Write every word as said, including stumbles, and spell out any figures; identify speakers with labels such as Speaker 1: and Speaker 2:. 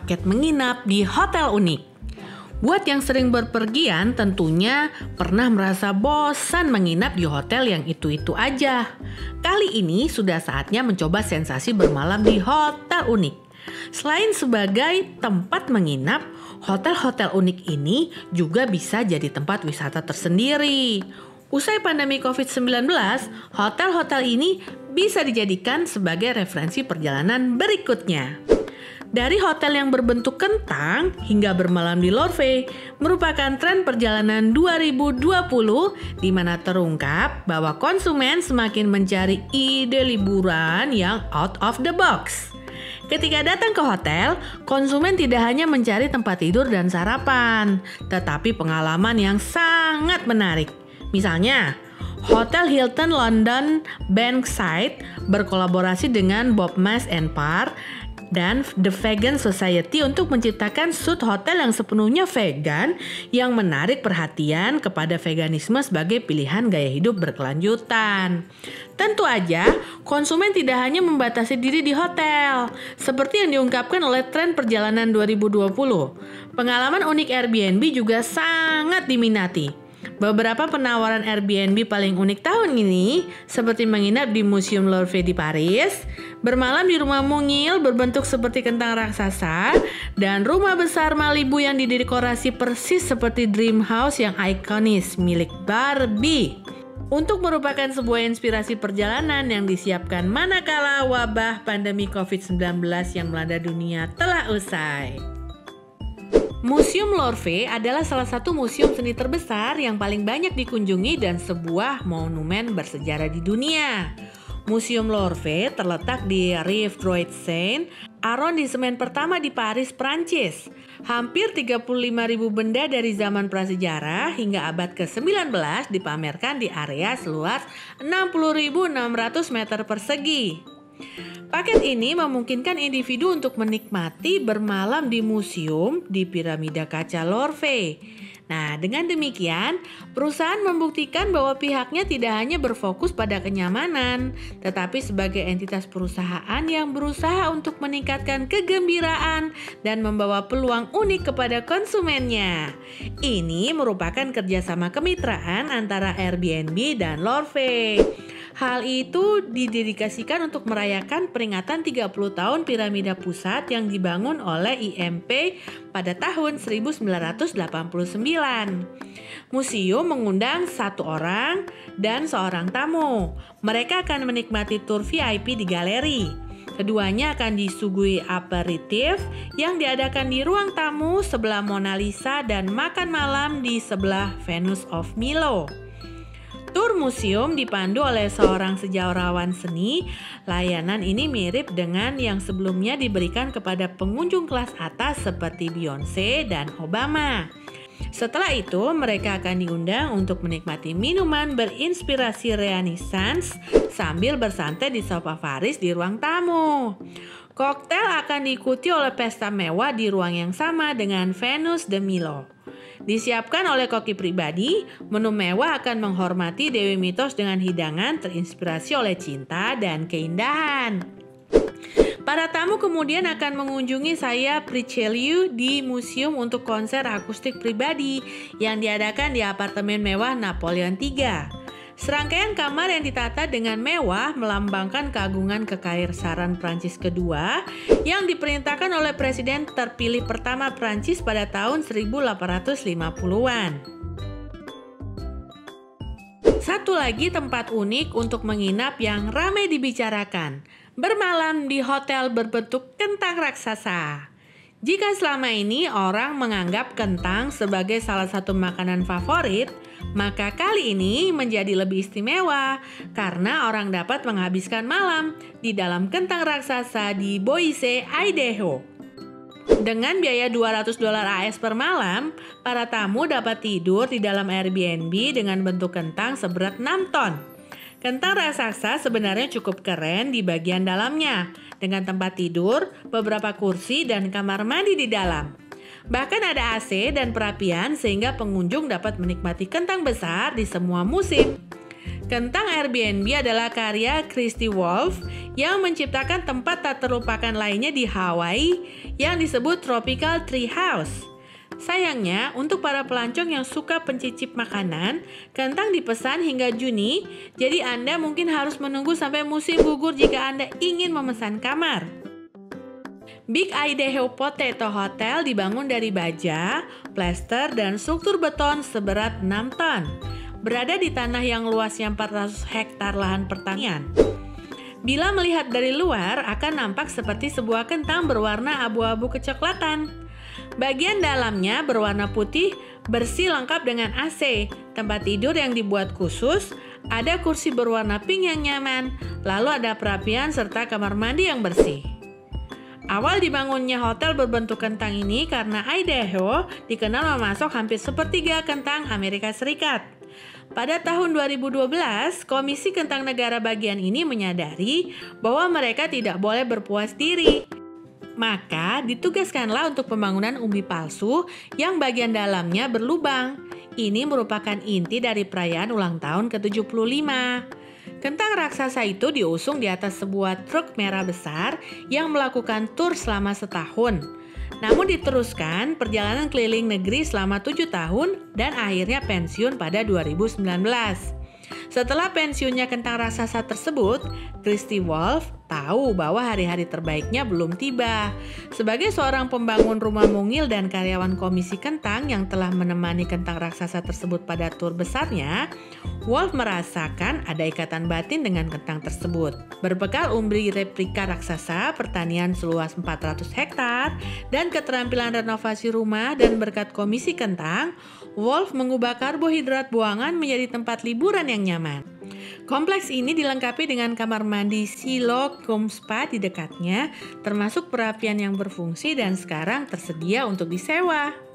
Speaker 1: paket menginap di hotel unik. Buat yang sering berpergian tentunya pernah merasa bosan menginap di hotel yang itu-itu aja. Kali ini sudah saatnya mencoba sensasi bermalam di hotel unik. Selain sebagai tempat menginap, hotel-hotel unik ini juga bisa jadi tempat wisata tersendiri. Usai pandemi covid sembilan belas, hotel-hotel ini bisa dijadikan sebagai referensi perjalanan berikutnya. Dari hotel yang berbentuk kentang hingga bermalam di Louvre merupakan tren perjalanan dua ribu dua puluh di mana terungkap bahwa konsumen semakin mencari ide liburan yang out of the box. Ketika datang ke hotel, konsumen tidak hanya mencari tempat tidur dan sarapan, tetapi pengalaman yang sangat menarik. Misalnya, Hotel Hilton London Bankside berkolaborasi dengan Bob Mas and Par dan The Vegan Society untuk menciptakan suite hotel yang sepenuhnya vegan yang menarik perhatian kepada veganisme sebagai pilihan gaya hidup berkelanjutan. Tentu aja, konsumen tidak hanya membatasi diri di hotel, seperti yang diungkapkan oleh tren perjalanan dua ribu dua puluh. Pengalaman unik Airbnb juga sangat diminati. Beberapa penawaran Airbnb paling unik tahun ini seperti menginap di Museum Louvre di Paris, bermalam di rumah mungil berbentuk seperti kentang raksasa, dan rumah besar Malibu yang didekorasi persis seperti dream house yang ikonis milik Barbie. Untuk merupakan sebuah inspirasi perjalanan yang disiapkan manakala wabah pandemi covid sembilan belas yang melanda dunia telah usai. Museum Louvre adalah salah satu museum seni terbesar yang paling banyak dikunjungi dan sebuah monumen bersejarah di dunia. Museum Louvre terletak di Rive Droit Seine, arondisemen pertama di Paris, Prancis. Hampir tiga puluh lima ribu benda dari zaman prasejarah hingga abad ke sembilan belas dipamerkan di area seluas enam puluh ribu enam ratus meter persegi. Paket ini memungkinkan individu untuk menikmati bermalam di museum di piramida kaca Louvre. Nah, dengan demikian, perusahaan membuktikan bahwa pihaknya tidak hanya berfokus pada kenyamanan, tetapi sebagai entitas perusahaan yang berusaha untuk meningkatkan kegembiraan dan membawa peluang unik kepada konsumennya. Ini merupakan kerjasama kemitraan antara Airbnb dan Louvre. Hal itu didedikasikan untuk merayakan peringatan tiga puluh tahun piramida pusat yang dibangun oleh I M P pada tahun seribu sembilan ratus delapan puluh sembilan. Museum mengundang satu orang dan seorang tamu. Mereka akan menikmati tur V I P di galeri. Keduanya akan disuguhi aperitif yang diadakan di ruang tamu sebelah Mona Lisa dan makan malam di sebelah Venus of Milo. Tur museum dipandu oleh seorang sejarawan seni. Layanan ini mirip dengan yang sebelumnya diberikan kepada pengunjung kelas atas seperti Beyonce dan Obama. Setelah itu, mereka akan diundang untuk menikmati minuman berinspirasi Renaissance sambil bersantai di sofa Paris di ruang tamu. Koktail akan diikuti oleh pesta mewah di ruang yang sama dengan Venus de Milo. Disiapkan oleh koki pribadi, menu mewah akan menghormati Dewi Mitos dengan hidangan terinspirasi oleh cinta dan keindahan. Para tamu kemudian akan mengunjungi sayap Richelieu di museum untuk konser akustik pribadi yang diadakan di apartemen mewah Napoleon tiga. Serangkaian kamar yang ditata dengan mewah melambangkan keagungan kekaisaran Prancis kedua yang diperintahkan oleh presiden terpilih pertama Prancis pada tahun seribu delapan ratus lima puluhan. Satu lagi tempat unik untuk menginap yang ramai dibicarakan, bermalam di hotel berbentuk kentang raksasa. Jika selama ini orang menganggap kentang sebagai salah satu makanan favorit, maka kali ini menjadi lebih istimewa karena orang dapat menghabiskan malam di dalam kentang raksasa di Boise, Idaho. Dengan biaya dua ratus dolar A S per malam, para tamu dapat tidur di dalam Airbnb dengan bentuk kentang seberat enam ton. Kentang raksasa sebenarnya cukup keren di bagian dalamnya, dengan tempat tidur, beberapa kursi, dan kamar mandi di dalam. Bahkan ada A C dan perapian sehingga pengunjung dapat menikmati kentang besar di semua musim. Kentang Airbnb adalah karya Christy Wolf yang menciptakan tempat tak terlupakan lainnya di Hawaii yang disebut Tropical Tree House. Sayangnya, untuk para pelancong yang suka pencicip makanan, kentang dipesan hingga Juni, jadi Anda mungkin harus menunggu sampai musim gugur jika Anda ingin memesan kamar. Big Idaho Potato Hotel dibangun dari baja, plester, dan struktur beton seberat enam ton. Berada di tanah yang luasnya empat ratus hektar lahan pertanian. Bila melihat dari luar, akan nampak seperti sebuah kentang berwarna abu-abu kecoklatan. Bagian dalamnya berwarna putih, bersih lengkap dengan A C, tempat tidur yang dibuat khusus, ada kursi berwarna pink yang nyaman, lalu ada perapian serta kamar mandi yang bersih. Awal dibangunnya hotel berbentuk kentang ini karena Idaho dikenal memasok hampir sepertiga kentang Amerika Serikat. Pada tahun dua ribu dua belas, Komisi Kentang Negara bagian ini menyadari bahwa mereka tidak boleh berpuas diri. Maka ditugaskanlah untuk pembangunan umbi palsu yang bagian dalamnya berlubang. Ini merupakan inti dari perayaan ulang tahun ke tujuh puluh lima. Kentang raksasa itu diusung di atas sebuah truk merah besar yang melakukan tur selama setahun. Namun diteruskan perjalanan keliling negeri selama tujuh tahun dan akhirnya pensiun pada dua ribu sembilan belas. Setelah pensiunnya kentang raksasa tersebut, Christy Wolf tahu bahwa hari-hari terbaiknya belum tiba. Sebagai seorang pembangun rumah mungil dan karyawan Komisi Kentang yang telah menemani kentang raksasa tersebut pada tur besarnya, Wolf merasakan ada ikatan batin dengan kentang tersebut. Berbekal umbi replika raksasa, pertanian seluas empat ratus hektar, dan keterampilan renovasi rumah dan berkat Komisi Kentang, Wolf mengubah karbohidrat buangan menjadi tempat liburan yang nyaman. Kompleks ini dilengkapi dengan kamar mandi silo cum spa di dekatnya, termasuk perapian yang berfungsi dan sekarang tersedia untuk disewa.